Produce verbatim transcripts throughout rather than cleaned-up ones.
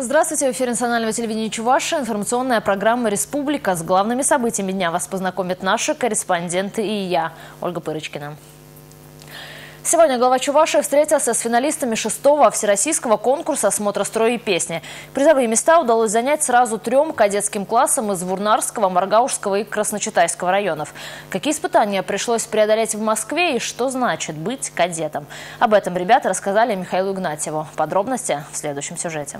Здравствуйте, в эфире национального телевидения Чувашии. Информационная программа «Республика». С главными событиями дня вас познакомят наши корреспонденты и я, Ольга Пырочкина. Сегодня глава Чувашии встретился с финалистами шестого всероссийского конкурса осмотра строя и песни. Призовые места удалось занять сразу трем кадетским классам из Вурнарского, Маргаушского и Красночитайского районов. Какие испытания пришлось преодолеть в Москве и что значит быть кадетом? Об этом ребята рассказали Михаилу Игнатьеву. Подробности в следующем сюжете.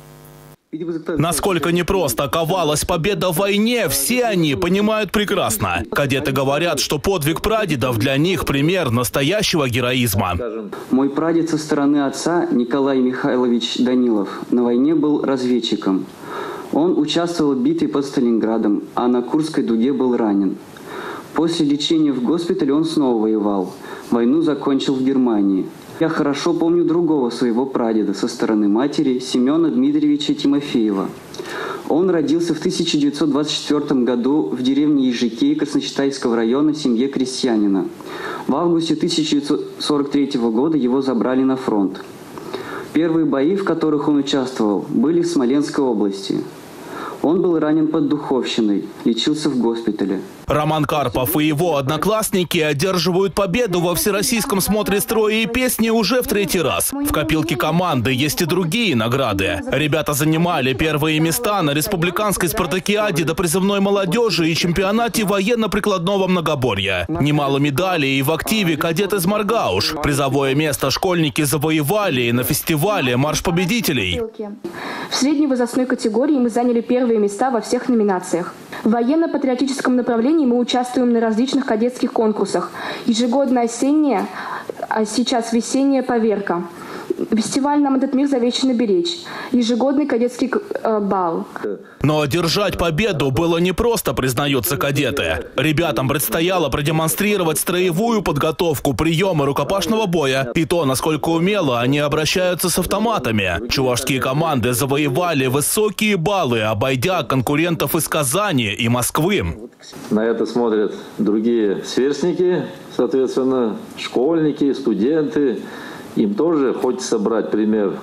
Насколько непросто ковалась победа в войне, все они понимают прекрасно. Кадеты говорят, что подвиг прадедов для них пример настоящего героизма. Мой прадед со стороны отца, Николай Михайлович Данилов, на войне был разведчиком. Он участвовал в битве под Сталинградом, а на Курской дуге был ранен. После лечения в госпитале он снова воевал. Войну закончил в Германии. Я хорошо помню другого своего прадеда со стороны матери, Семена Дмитриевича Тимофеева. Он родился в тысяча девятьсот двадцать четвёртом году в деревне Ежикей Красночитайского района в семье крестьянина. В августе тысяча девятьсот сорок третьего года его забрали на фронт. Первые бои, в которых он участвовал, были в Смоленской области. Он был ранен под Духовщиной, лечился в госпитале. Роман Карпов и его одноклассники одерживают победу во всероссийском смотре строя и песни уже в третий раз. В копилке команды есть и другие награды. Ребята занимали первые места на республиканской спартакиаде до призывной молодежи и чемпионате военно-прикладного многоборья. Немало медалей и в активе кадет из Маргауш. Призовое место школьники завоевали и на фестивале «Марш победителей». В средней возрастной категории мы заняли первые места во всех номинациях. В военно-патриотическом направлении мы участвуем на различных кадетских конкурсах. Ежегодная осенняя, а сейчас весенняя поверка. Фестиваль «Нам этот мир завещано беречь». Ежегодный кадетский э, бал. Но одержать победу было непросто, признаются кадеты. Ребятам предстояло продемонстрировать строевую подготовку, приемы рукопашного боя и то, насколько умело они обращаются с автоматами. Чувашские команды завоевали высокие баллы, обойдя конкурентов из Казани и Москвы. На это смотрят другие сверстники, соответственно, школьники, студенты. Им тоже хочется брать пример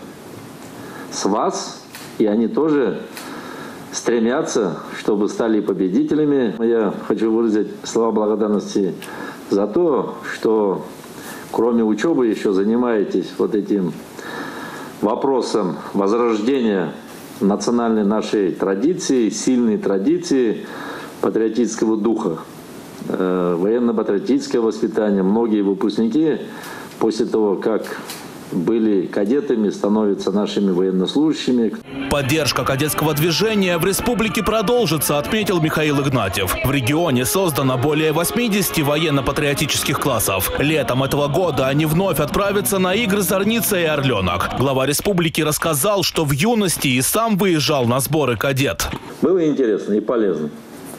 с вас, и они тоже стремятся, чтобы стали победителями. Я хочу выразить слова благодарности за то, что кроме учебы еще занимаетесь вот этим вопросом возрождения национальной нашей традиции, сильной традиции патриотического духа, э, военно-патриотическое воспитание. Многие выпускники после того, как были кадетами, становятся нашими военнослужащими. Поддержка кадетского движения в республике продолжится, отметил Михаил Игнатьев. В регионе создано более восьмидесяти военно-патриотических классов. Летом этого года они вновь отправятся на игры «Зорница» и «Орленок». Глава республики рассказал, что в юности и сам выезжал на сборы кадет. Было интересно и полезно.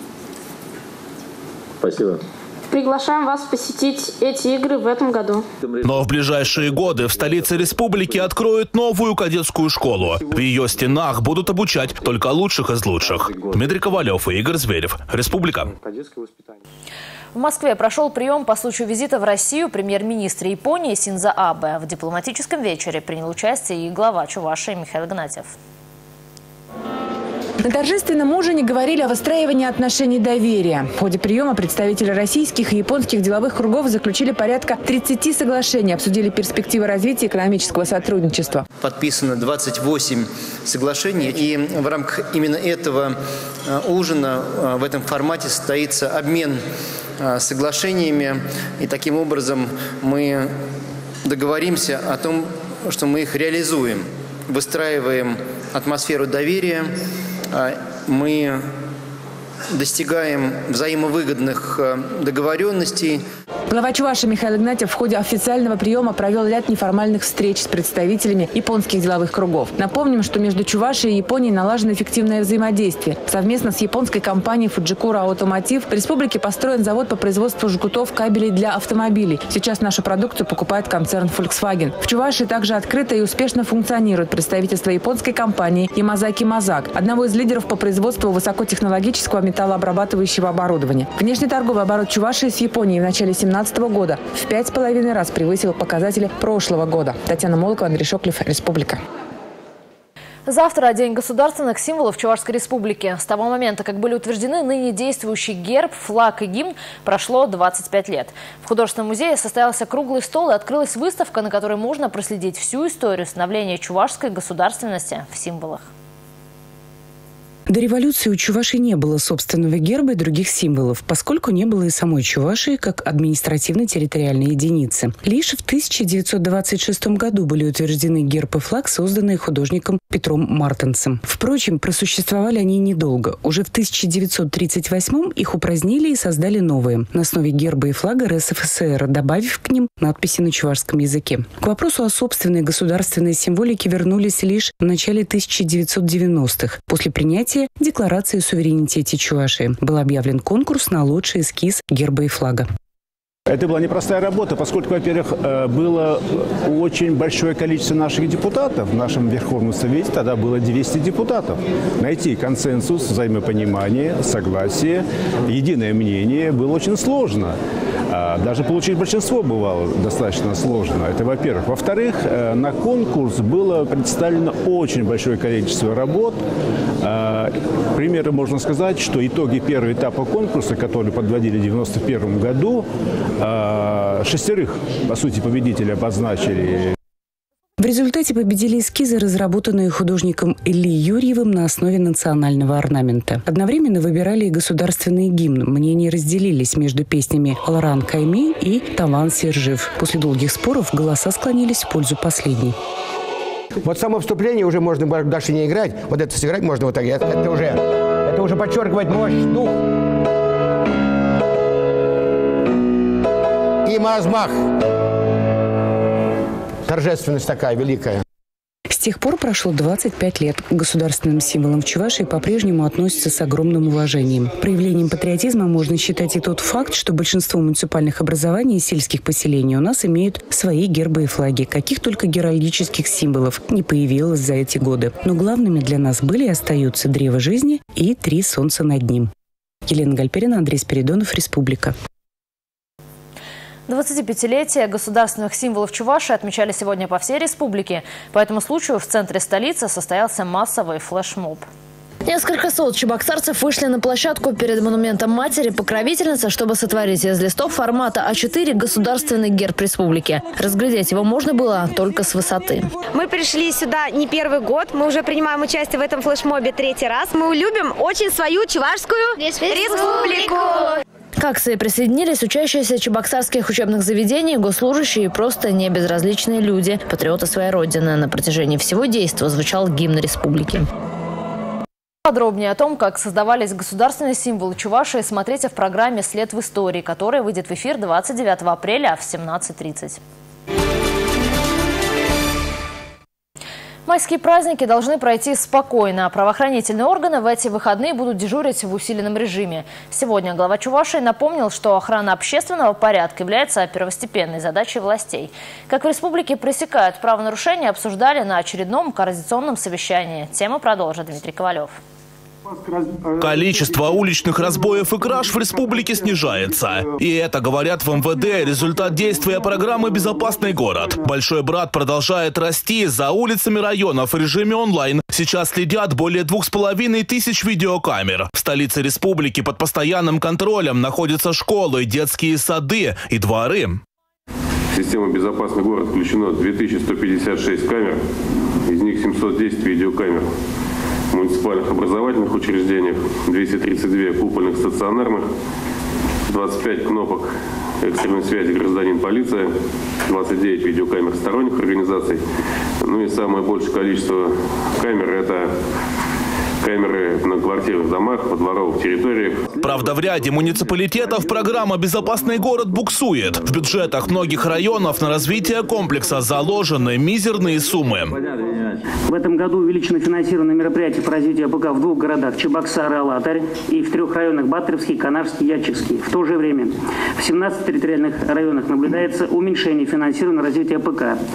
Спасибо. Приглашаем вас посетить эти игры в этом году. Но в ближайшие годы в столице республики откроют новую кадетскую школу. В ее стенах будут обучать только лучших из лучших. Дмитрий Ковалев и Игорь Зверев. Республика. В Москве прошел прием по случаю визита в Россию премьер-министра Японии Синдзо Абе. В дипломатическом вечере принял участие и глава Чувашии Михаил Игнатьев. На торжественном ужине говорили о выстраивании отношений доверия. В ходе приема представители российских и японских деловых кругов заключили порядка тридцати соглашений, обсудили перспективы развития экономического сотрудничества. Подписано двадцать восемь соглашений, и в рамках именно этого ужина в этом формате состоится обмен соглашениями, и таким образом мы договоримся о том, что мы их реализуем, выстраиваем атмосферу доверия. Мы достигаем взаимовыгодных договоренностей. Глава Чувашии Михаил Игнатьев в ходе официального приема провел ряд неформальных встреч с представителями японских деловых кругов. Напомним, что между Чувашией и Японией налажено эффективное взаимодействие. Совместно с японской компанией Fujikura Automotive в республике построен завод по производству жгутов кабелей для автомобилей. Сейчас нашу продукцию покупает концерн Volkswagen. В Чувашии также открыто и успешно функционирует представительство японской компании Ямазаки Мазак, одного из лидеров по производству высокотехнологического металлообрабатывающего оборудования. Внешнеторговый оборот Чувашии с Японией в начале две тысячи семнадцатого года в пять с половиной раз превысил показатели прошлого года. Татьяна Молокова, Андрей Шоклев, Республика. Завтра День государственных символов Чувашской Республики. С того момента, как были утверждены ныне действующий герб, флаг и гимн, прошло двадцать пять лет. В художественном музее состоялся круглый стол и открылась выставка, на которой можно проследить всю историю становления чувашской государственности в символах. До революции у Чувашии не было собственного герба и других символов, поскольку не было и самой Чувашии как административно-территориальной единицы. Лишь в тысяча девятьсот двадцать шестом году были утверждены герб и флаг, созданные художником Петром Мартенсом. Впрочем, просуществовали они недолго. Уже в тысяча девятьсот тридцать восьмом их упразднили и создали новые на основе герба и флага эр эс эф эс эр, добавив к ним надписи на чувашском языке. К вопросу о собственной государственной символике вернулись лишь в начале тысяча девятьсот девяностых, после принятия Декларации о суверенитете Чувашии. Был объявлен конкурс на лучший эскиз герба и флага. Это была непростая работа, поскольку, во-первых, было очень большое количество наших депутатов. В нашем Верховном Совете тогда было двести депутатов. Найти консенсус, взаимопонимание, согласие, единое мнение было очень сложно. Даже получить большинство бывало достаточно сложно. Это во-первых. Во-вторых, на конкурс было представлено очень большое количество работ. К примеру, можно сказать, что итоги первого этапа конкурса, который подводили в девяносто первом году, шестерых, по сути, победителей обозначили. В результате победили эскизы, разработанные художником Ильей Юрьевым на основе национального орнамента. Одновременно выбирали и государственный гимн. Мнения разделились между песнями «Лоран Кайми» и «Таван Сержив». После долгих споров голоса склонились в пользу последней. Вот само вступление уже можно дальше не играть. Вот это сыграть можно вот так. Это, это уже, это уже подчеркивает мощь, дух. И мазмах. Торжественность такая великая. С тех пор прошло двадцать пять лет. К государственным символам в Чувашии по-прежнему относятся с огромным уважением. Проявлением патриотизма можно считать и тот факт, что большинство муниципальных образований и сельских поселений у нас имеют свои гербы и флаги. Каких только геральдических символов не появилось за эти годы. Но главными для нас были и остаются древо жизни и три солнца над ним. Елена Гальперина, Андрей Спиридонов, Республика. двадцатипятилетие государственных символов Чувашии отмечали сегодня по всей республике. По этому случаю в центре столицы состоялся массовый флешмоб. Несколько сот чебоксарцев вышли на площадку перед монументом матери-покровительницы, чтобы сотворить из листов формата а четыре государственный герб республики. Разглядеть его можно было только с высоты. Мы пришли сюда не первый год, мы уже принимаем участие в этом флешмобе третий раз. Мы любим очень свою чувашскую республику. К акции присоединились учащиеся чебоксарских учебных заведений, госслужащие и просто небезразличные люди, патриоты своей родины. На протяжении всего действа звучал гимн республики. Подробнее о том, как создавались государственные символы Чувашии, смотрите в программе «След в истории», которая выйдет в эфир двадцать девятого апреля в семнадцать тридцать. Майские праздники должны пройти спокойно. Правоохранительные органы в эти выходные будут дежурить в усиленном режиме. Сегодня глава Чувашии напомнил, что охрана общественного порядка является первостепенной задачей властей. Как в республике пресекают правонарушения, обсуждали на очередном координационном совещании. Тему продолжит Дмитрий Ковалев. Количество уличных разбоев и краж в республике снижается. И это, говорят в эм вэ дэ, результат действия программы «Безопасный город». Большой брат продолжает расти. За улицами районов в режиме онлайн сейчас следят более двух с половиной тысяч видеокамер. В столице республики под постоянным контролем находятся школы, детские сады и дворы. В систему «Безопасный город» включено две тысячи сто пятьдесят шесть камер, из них семьсот десять видеокамер. В муниципальных образовательных учреждениях, двести тридцать два купольных стационарных, двадцать пять кнопок экстренной связи гражданин-полиция, двадцать девять видеокамер сторонних организаций. Ну и самое большее количество камер – это камеры на квартирных домах, во дворовых территориях. Правда, в ряде муниципалитетов программа «Безопасный город» буксует. В бюджетах многих районов на развитие комплекса заложены мизерные суммы. В этом году увеличено финансирование мероприятий по развитию АПК в двух городах – Чебоксары, Алатырь, и в трех районах – Батыревский, Канарский, Ячевский. В то же время в семнадцати территориальных районах наблюдается уменьшение финансирования развития АПК.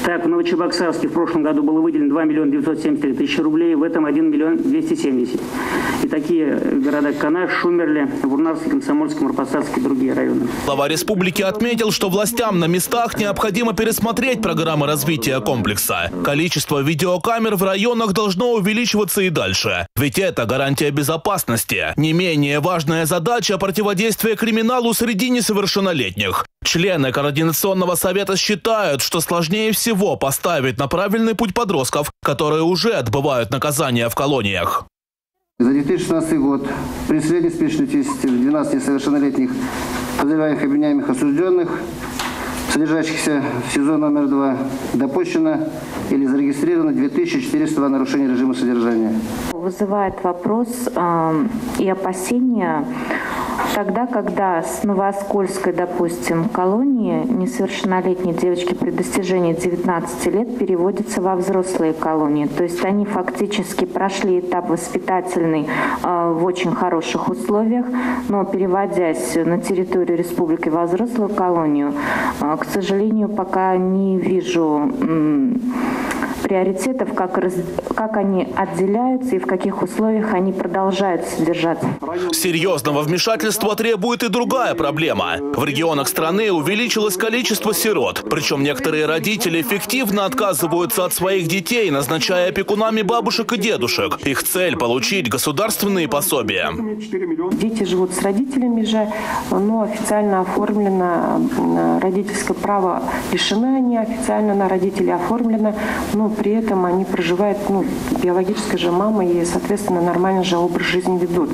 Так, в Новочебоксарске в прошлом году было выделено два миллиона девятьсот семьдесят три тысячи рублей, в этом один миллион двести семьдесят. И такие города Канаш, Шумерли, Бурнарский, Комсомольский, Марпасарский и другие районы. Глава республики отметил, что властям на местах необходимо пересмотреть программы развития комплекса. Количество видеокамер в районах должно увеличиваться и дальше. Ведь это гарантия безопасности. Не менее важная задача – противодействие криминалу среди несовершеннолетних. Члены Координационного совета считают, что сложнее всего поставить на правильный путь подростков, которые уже отбывают наказание в колониях. За две тысячи шестнадцатый год при средней успешной численности двенадцати несовершеннолетних подозреваемых, обвиняемых, осужденных, содержащихся в СИЗО номер два, допущено или зарегистрировано две тысячи четыреста два нарушения режима содержания. Вызывает вопрос э, и опасения тогда, когда с Новооскольской, допустим, колонии несовершеннолетние девочки при достижении девятнадцати лет переводятся во взрослые колонии. То есть они фактически прошли этап воспитательный э, в очень хороших условиях, но переводясь на территорию республики во взрослую колонию, э, к сожалению, пока не вижу э, приоритетов, как, раз, как они отделяются и в каких условиях они продолжают содержаться. Серьезного вмешательства требует и другая проблема. В регионах страны увеличилось количество сирот. Причем некоторые родители эффективно отказываются от своих детей, назначая опекунами бабушек и дедушек. Их цель – получить государственные пособия. Дети живут с родителями же, но официально оформлено родительское право лишены они, официально на родителей оформлено, но при этом они проживают, ну, биологическая же мама и, соответственно, нормальный же образ жизни ведут.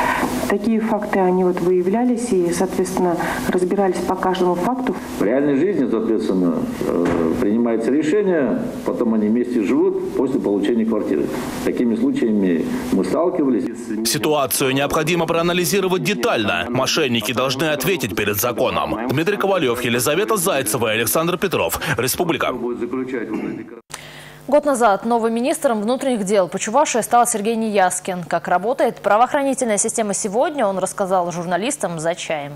Такие факты, они вот выявлялись и, соответственно, разбирались по каждому факту. В реальной жизни, соответственно, принимается решение, потом они вместе живут после получения квартиры. Такими случаями мы сталкивались. Ситуацию необходимо проанализировать детально. Мошенники должны ответить перед законом. Дмитрий Ковалев, Елизавета Зайцева и Александр Петров. Республика. Год назад новым министром внутренних дел по Чувашии стал Сергей Неяскин. Как работает правоохранительная система сегодня, он рассказал журналистам за чаем.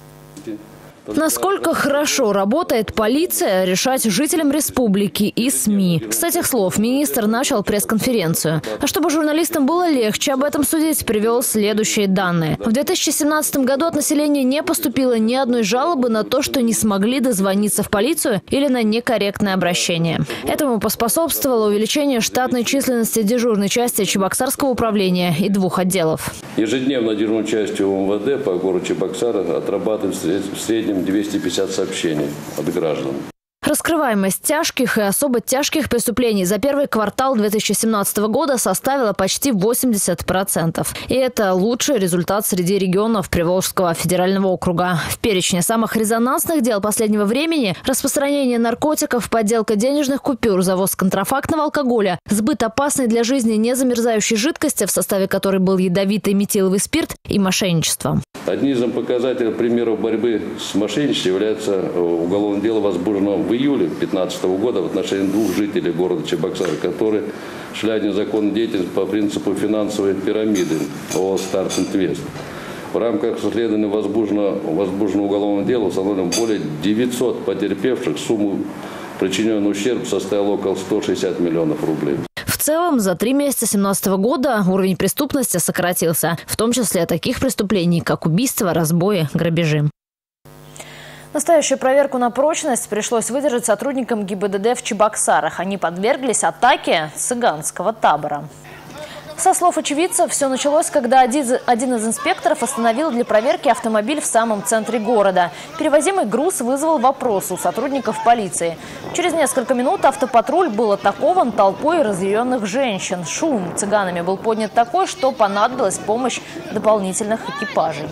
Насколько хорошо работает полиция, решать жителям республики и СМИ. С этих слов министр начал пресс-конференцию. А чтобы журналистам было легче об этом судить, привел следующие данные. В две тысячи семнадцатом году от населения не поступило ни одной жалобы на то, что не смогли дозвониться в полицию или на некорректное обращение. Этому поспособствовало увеличение штатной численности дежурной части Чебоксарского управления и двух отделов. Ежедневно дежурной частью МВД по городу Чебоксар отрабатываем в среднем двести пятьдесят сообщений от граждан. Раскрываемость тяжких и особо тяжких преступлений за первый квартал две тысячи семнадцатого года составила почти восемьдесят процентов. И это лучший результат среди регионов Приволжского федерального округа. В перечне самых резонансных дел последнего времени – распространение наркотиков, подделка денежных купюр, завоз контрафактного алкоголя, сбыт опасной для жизни незамерзающей жидкости, в составе которой был ядовитый метиловый спирт, и мошенничество. Одним из показателей примеров борьбы с мошенничеством является уголовное дело, возбужденное в июле две тысячи пятнадцатого года в отношении двух жителей города Чебоксар, которые шли незаконную деятельность по принципу финансовой пирамиды ООО «Старт Инвест». В рамках расследования возбужденного, возбужденного уголовного дела установлено более девятисот потерпевших. Сумму причиненного ущерба составила около ста шестидесяти миллионов рублей. В целом, за три месяца две тысячи семнадцатого года уровень преступности сократился, в том числе таких преступлений, как убийства, разбои, грабежи. Настоящую проверку на прочность пришлось выдержать сотрудникам ГИБДД в Чебоксарах. Они подверглись атаке цыганского табора. Со слов очевидцев, все началось, когда один из инспекторов остановил для проверки автомобиль в самом центре города. Перевозимый груз вызвал вопрос у сотрудников полиции. Через несколько минут автопатруль был атакован толпой разъяренных женщин. Шум цыганами был поднят такой, что понадобилась помощь дополнительных экипажей.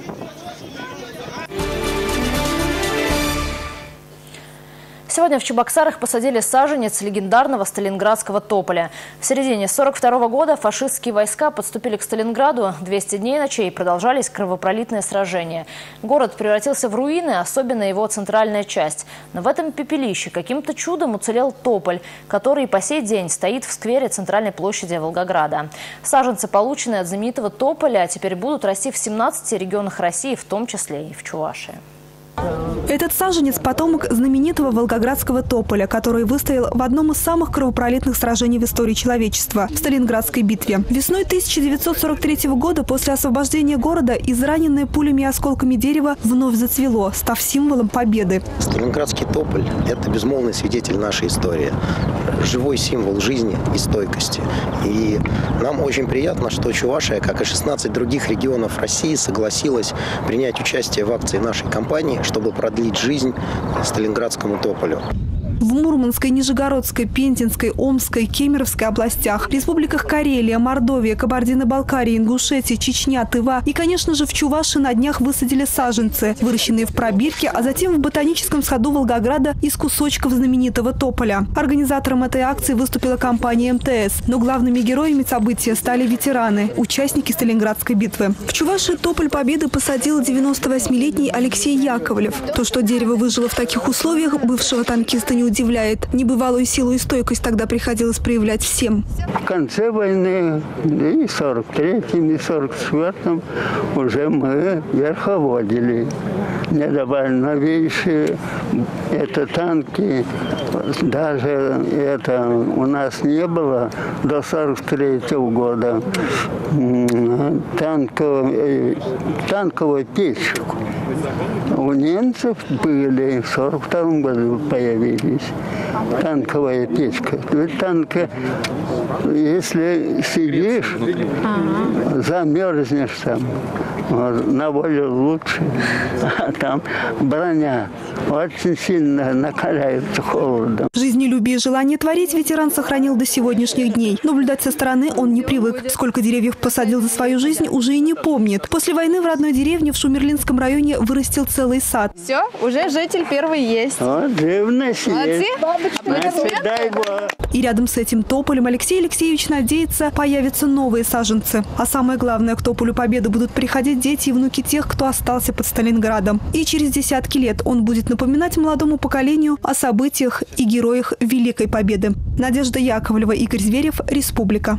Сегодня в Чебоксарах посадили саженец легендарного сталинградского тополя. В середине сорок второго года фашистские войска подступили к Сталинграду. двести дней ночей продолжались кровопролитные сражения. Город превратился в руины, особенно его центральная часть. Но в этом пепелище каким-то чудом уцелел тополь, который по сей день стоит в сквере центральной площади Волгограда. Саженцы, полученные от знаменитого тополя, теперь будут расти в семнадцати регионах России, в том числе и в Чувашии. Этот саженец – потомок знаменитого волгоградского тополя, который выстоял в одном из самых кровопролитных сражений в истории человечества – в Сталинградской битве. Весной тысяча девятьсот сорок третьего года, после освобождения города, израненное пулями и осколками дерева вновь зацвело, став символом победы. Сталинградский тополь – это безмолвный свидетель нашей истории, живой символ жизни и стойкости. И нам очень приятно, что Чувашия, как и шестнадцать других регионов России, согласилась принять участие в акции нашей компании, чтобы продлить жизнь сталинградскому тополю. В Мурманской, Нижегородской, Пензенской, Омской, Кемеровской областях, республиках Карелия, Мордовия, Кабардино-Балкария, Ингушетия, Чечня, Тыва и, конечно же, в Чувашии на днях высадили саженцы, выращенные в пробирке, а затем в ботаническом саду Волгограда из кусочков знаменитого тополя. Организатором этой акции выступила компания эм тэ эс, но главными героями события стали ветераны, участники Сталинградской битвы. В Чувашии тополь победы посадил девяносто восьмилетний Алексей Яковлев. То, что дерево выжило в таких условиях, бывшего танкиста не удивляет. Небывалую силу и стойкость тогда приходилось проявлять всем. В конце войны, и в сорок третьем, и в сорок четвёртом уже мы верховодили. Не давали новейшие, это танки, даже это у нас не было до сорок третьего года. Танковая, танковая печь у немцев были, в сорок втором году появились. Танковая печка. Танка, если сидишь, замерзнешь там, на воле лучше, а там броня очень сильно накаляется холодом. Жизнелюбие и желание творить ветеран сохранил до сегодняшних дней. Наблюдать со стороны он не привык. Сколько деревьев посадил за свою жизнь, уже и не помнит. После войны в родной деревне в Шумерлинском районе вырастил целый сад. Все, уже житель первый есть. Вот, живность Молодцы. есть. Дай Бог. И рядом с этим тополем Алексей Алексеевич надеется, появятся новые саженцы. А самое главное, к тополю победы будут приходить дети и внуки тех, кто остался под Сталинградом. И через десятки лет он будет напоминать молодому поколению о событиях и героях Великой Победы. Надежда Яковлева, Игорь Зверев, Республика.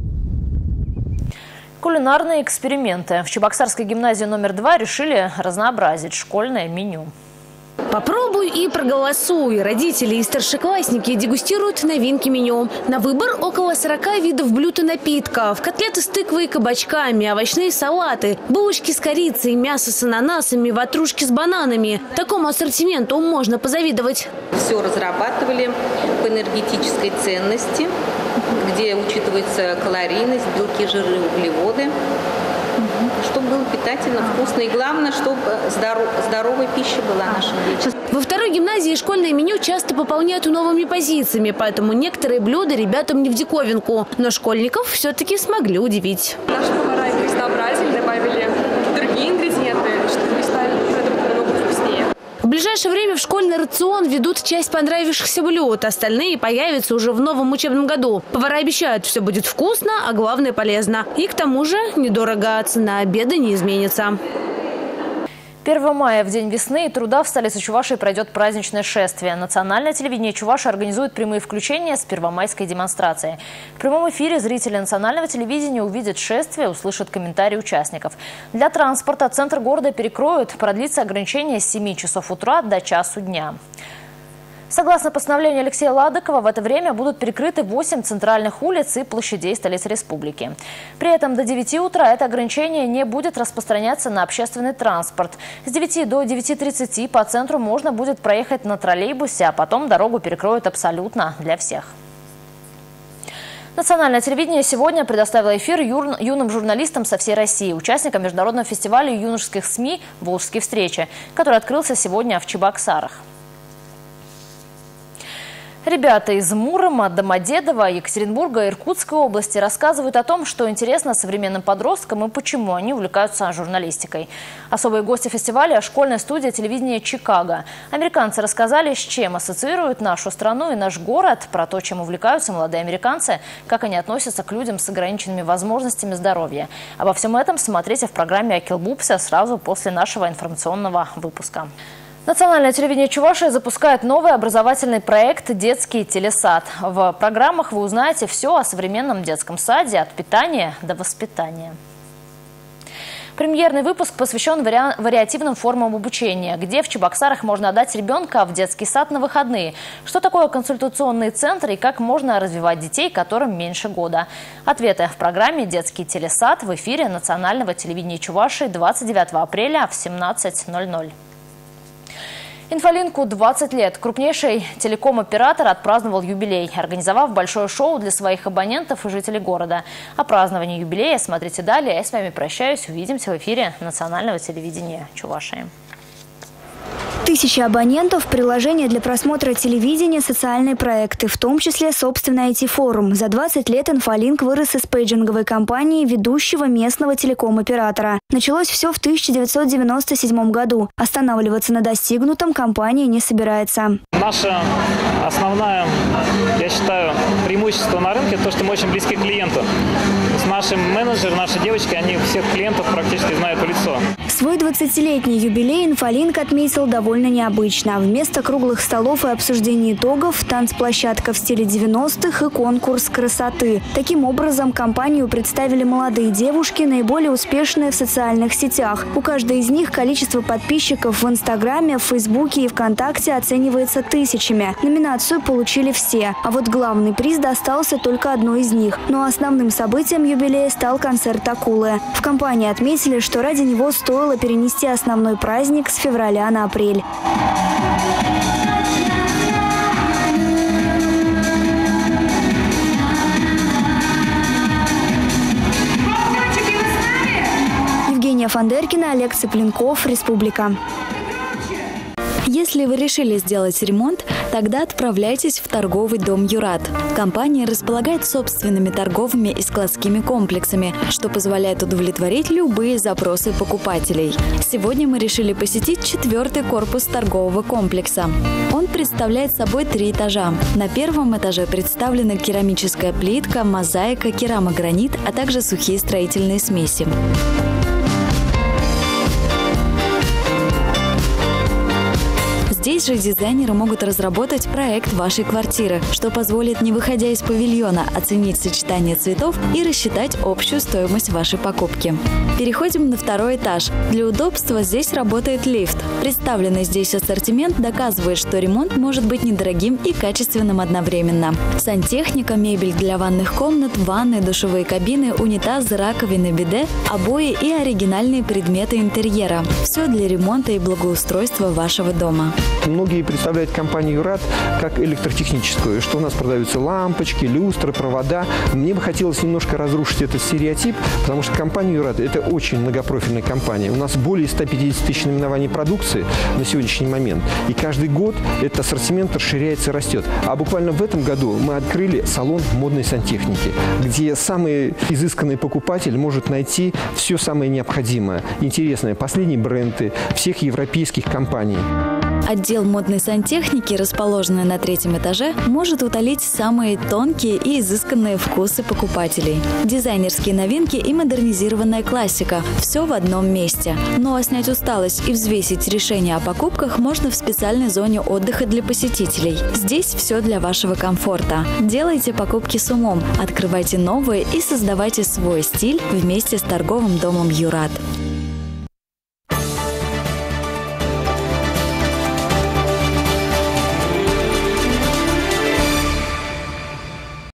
Кулинарные эксперименты. В Чебоксарской гимназии номер два решили разнообразить школьное меню. Попробуй и проголосуй. Родители и старшеклассники дегустируют новинки меню. На выбор около сорока видов блюд и напитков. Котлеты с тыквой и кабачками, овощные салаты, булочки с корицей, мясо с ананасами, ватрушки с бананами. Такому ассортименту можно позавидовать. Все разрабатывали по энергетической ценности, где учитывается калорийность, белки, жиры, углеводы. Чтобы было питательно, вкусно и главное, чтобы здоров, здоровая пища была нашим детям. Во второй гимназии школьное меню часто пополняют новыми позициями, поэтому некоторые блюда ребятам не в диковинку. Но школьников все-таки смогли удивить. Наши повара их разнообразили, добавили другие ингредиенты, чтобы стали продукты намного вкуснее. В ближайшее время в школьный рацион ведут часть понравившихся блюд. Остальные появятся уже в новом учебном году. Повара обещают, все будет вкусно, а главное полезно. И к тому же недорого, а цена обеда не изменится. первого мая, в День весны и труда, в столице Чувашии пройдет праздничное шествие. Национальное телевидение Чувашии организует прямые включения с первомайской демонстрацией. В прямом эфире зрители национального телевидения увидят шествие, услышат комментарии участников. Для транспорта центр города перекроют, продлится ограничение с семи часов утра до часу дня. Согласно постановлению Алексея Ладыкова, в это время будут перекрыты восемь центральных улиц и площадей столицы республики. При этом до девяти утра это ограничение не будет распространяться на общественный транспорт. С девяти до девяти тридцати по центру можно будет проехать на троллейбусе, а потом дорогу перекроют абсолютно для всех. Национальное телевидение сегодня предоставило эфир юр... юным журналистам со всей России, участникам международного фестиваля юношеских СМИ «Волжские встречи», который открылся сегодня в Чебоксарах. Ребята из Мурома, Домодедово, Екатеринбурга и Иркутской области рассказывают о том, что интересно современным подросткам и почему они увлекаются журналистикой. Особые гости фестиваля – школьная студия телевидения «Чикаго». Американцы рассказали, с чем ассоциируют нашу страну и наш город, про то, чем увлекаются молодые американцы, как они относятся к людям с ограниченными возможностями здоровья. Обо всем этом смотрите в программе «Акилбупся» сразу после нашего информационного выпуска. Национальное телевидение Чувашии запускает новый образовательный проект «Детский телесад». В программах вы узнаете все о современном детском саде, от питания до воспитания. Премьерный выпуск посвящен вари... вариативным формам обучения, где в Чебоксарах можно отдать ребенка в детский сад на выходные. Что такое консультационный центр и как можно развивать детей, которым меньше года? Ответы в программе «Детский телесад» в эфире национального телевидения Чувашии двадцать девятого апреля в семнадцать ноль ноль. Инфолинку двадцать лет. Крупнейший телеком-оператор отпраздновал юбилей, организовав большое шоу для своих абонентов и жителей города. О праздновании юбилея смотрите далее. Я с вами прощаюсь. Увидимся в эфире национального телевидения Чувашии. Тысячи абонентов, приложения для просмотра телевидения, социальные проекты, в том числе собственный ай ти-форум. За двадцать лет Инфолинк вырос из пейджинговой компании ведущего местного телеком-оператора. Началось все в тысяча девятьсот девяносто седьмом году. Останавливаться на достигнутом компания не собирается. Наша основная, я считаю, преимущество на рынке – то, что мы очень близки к клиенту. С нашим менеджером, наши девочки, они всех клиентов практически знают в лицо. Свой двадцатилетний юбилей Инфолинк отметил довольно необычно. Вместо круглых столов и обсуждений итогов – танцплощадка в стиле девяностых и конкурс красоты. Таким образом, компанию представили молодые девушки, наиболее успешные в социальных сетях. У каждой из них количество подписчиков в Инстаграме, в Фейсбуке и ВКонтакте оценивается тысячами. Номинацию получили все. А вот главный приз достался только одной из них. Но основным событием юбилея стал концерт «Акулы». В компании отметили, что ради него стоило перенести основной праздник с февраля на апрель. Евгения Фандеркина, Олег Цыпленков, Республика. Если вы решили сделать ремонт, тогда отправляйтесь в торговый дом «Юрат». Компания располагает собственными торговыми и складскими комплексами, что позволяет удовлетворить любые запросы покупателей. Сегодня мы решили посетить четвертый корпус торгового комплекса. Он представляет собой три этажа. На первом этаже представлены керамическая плитка, мозаика, керамогранит, а также сухие строительные смеси. Здесь же дизайнеры могут разработать проект вашей квартиры, что позволит, не выходя из павильона, оценить сочетание цветов и рассчитать общую стоимость вашей покупки. Переходим на второй этаж. Для удобства здесь работает лифт. Представленный здесь ассортимент доказывает, что ремонт может быть недорогим и качественным одновременно. Сантехника, мебель для ванных комнат, ванны, душевые кабины, унитазы, раковины, биде, обои и оригинальные предметы интерьера. Все для ремонта и благоустройства вашего дома. Многие представляют компанию «Юрат» как электротехническую, что у нас продаются лампочки, люстры, провода. Мне бы хотелось немножко разрушить этот стереотип, потому что компания «Юрат» – это очень многопрофильная компания. У нас более ста пятидесяти тысяч наименований продукции на сегодняшний момент. И каждый год этот ассортимент расширяется и растет. А буквально в этом году мы открыли салон модной сантехники, где самый изысканный покупатель может найти все самое необходимое, интересное, последние бренды всех европейских компаний. Отдел модной сантехники, расположенный на третьем этаже, может утолить самые тонкие и изысканные вкусы покупателей. Дизайнерские новинки и модернизированная классика – все в одном месте. Ну а снять усталость и взвесить решение о покупках можно в специальной зоне отдыха для посетителей. Здесь все для вашего комфорта. Делайте покупки с умом, открывайте новые и создавайте свой стиль вместе с торговым домом «Юрат».